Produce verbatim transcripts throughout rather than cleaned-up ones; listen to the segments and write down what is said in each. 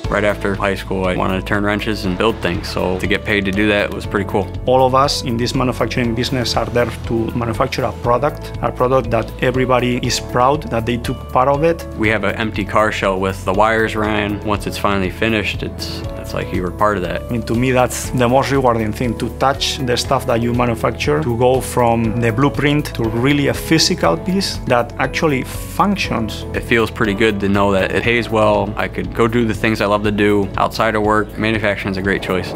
Right after high school, I wanted to turn wrenches and build things, so to get paid to do that was pretty cool. All of us in this manufacturing business are there to manufacture a product, a product that everybody is proud that they took part of it. We have an empty car shell with the wires ran. Once it's finally finished, it's it's like you were part of that. I mean, to me, that's the most rewarding thing, to touch the stuff that you manufacture, to go from the blueprint to really a physical piece that actually functions. It feels pretty good to know that it pays well. I could go do the things I love to do outside of work. Manufacturing is a great choice.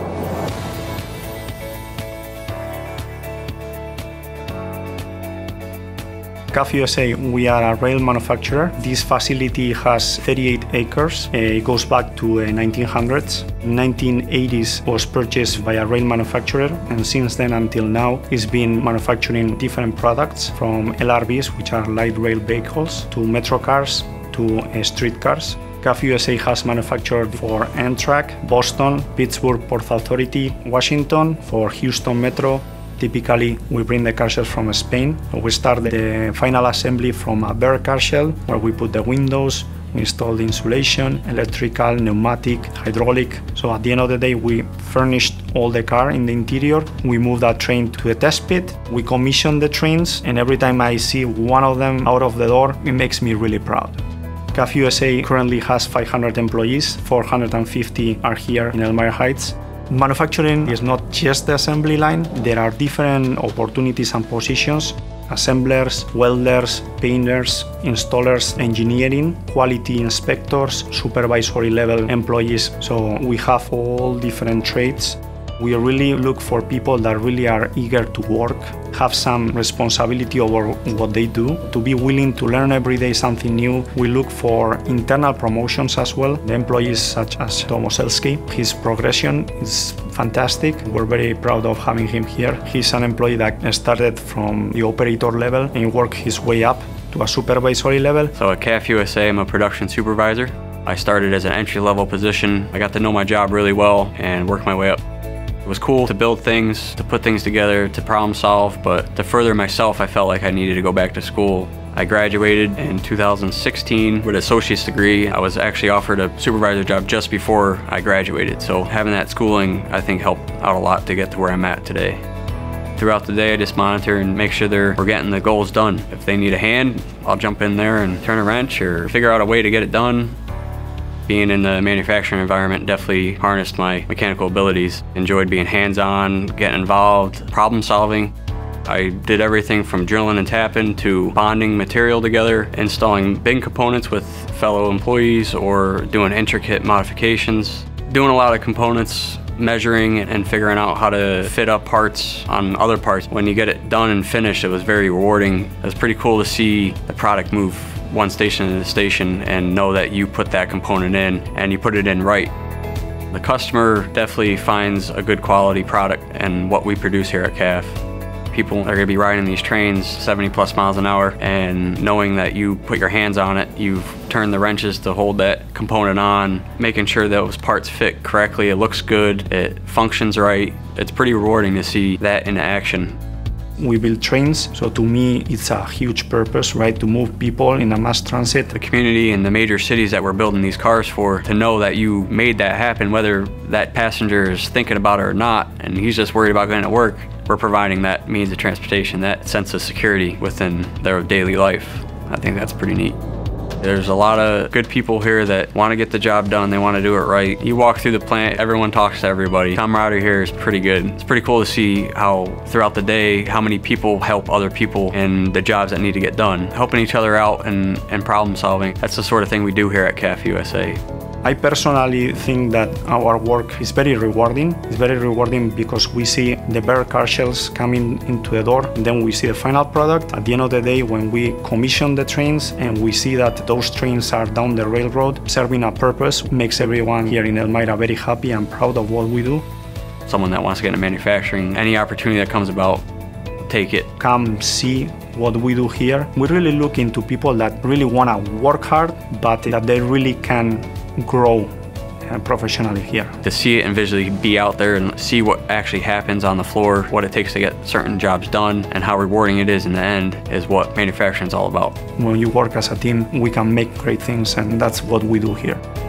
C A F U S A, we are a rail manufacturer. This facility has thirty-eight acres. It goes back to the nineteen hundreds. In nineteen eighties was purchased by a rail manufacturer, and since then until now it's been manufacturing different products, from L R Vs, which are light rail vehicles, to metro cars, to uh, street cars. C A F U S A has manufactured for Amtrak, Boston, Pittsburgh Port Authority, Washington, for Houston Metro. Typically, we bring the car shells from Spain. We start the final assembly from a bare car shell, where we put the windows, we install the insulation, electrical, pneumatic, hydraulic. So at the end of the day, we furnished all the car in the interior. We move that train to the test pit. We commission the trains, and every time I see one of them out of the door, it makes me really proud. C A F U S A currently has five hundred employees. four hundred fifty are here in Elmira Heights. Manufacturing is not just the assembly line. There are different opportunities and positions: assemblers, welders, painters, installers, engineering, quality inspectors, supervisory level employees. So we have all different trades. We really look for people that really are eager to work, have some responsibility over what they do, to be willing to learn every day something new. We look for internal promotions as well. The employees such as Tom Oselski, his progression is fantastic. We're very proud of having him here. He's an employee that started from the operator level and worked his way up to a supervisory level. So at C A F U S A, I'm a production supervisor. I started as an entry-level position. I got to know my job really well and worked my way up. It was cool to build things, to put things together, to problem solve, but to further myself, I felt like I needed to go back to school. I graduated in two thousand sixteen with an associate's degree. I was actually offered a supervisor job just before I graduated, so having that schooling, I think, helped out a lot to get to where I'm at today. Throughout the day, I just monitor and make sure they're we're getting the goals done. If they need a hand, I'll jump in there and turn a wrench or figure out a way to get it done. Being in the manufacturing environment definitely harnessed my mechanical abilities. Enjoyed being hands-on, getting involved, problem solving. I did everything from drilling and tapping to bonding material together, installing big components with fellow employees, or doing intricate modifications. Doing a lot of components, measuring and figuring out how to fit up parts on other parts. When you get it done and finished, it was very rewarding. It was pretty cool to see the product move one station to the station and know that you put that component in and you put it in right. The customer definitely finds a good quality product in what we produce here at C A F. People are going to be riding these trains seventy plus miles an hour, and knowing that you put your hands on it, you've turned the wrenches to hold that component on, making sure those parts fit correctly, it looks good, it functions right. It's pretty rewarding to see that in action. We build trains, so to me it's a huge purpose, right? To move people in a mass transit. The community and the major cities that we're building these cars for, to know that you made that happen, whether that passenger is thinking about it or not, and he's just worried about going to work, we're providing that means of transportation, that sense of security within their daily life. I think that's pretty neat. There's a lot of good people here that want to get the job done, they want to do it right. You walk through the plant, everyone talks to everybody. Camaraderie here is pretty good. It's pretty cool to see how throughout the day, how many people help other people in the jobs that need to get done. Helping each other out and, and problem solving, that's the sort of thing we do here at C A F U S A. I personally think that our work is very rewarding. It's very rewarding because we see the bare car shells coming into the door, and then we see the final product. At the end of the day, when we commission the trains and we see that those trains are down the railroad serving a purpose, makes everyone here in Elmira very happy and proud of what we do. Someone that wants to get into manufacturing, any opportunity that comes about, take it. Come see what we do here. We really look into people that really want to work hard, but that they really can grow uh, professionally here. To see it and visually be out there and see what actually happens on the floor, what it takes to get certain jobs done, and how rewarding it is in the end is what manufacturing is all about. When you work as a team, we can make great things, and that's what we do here.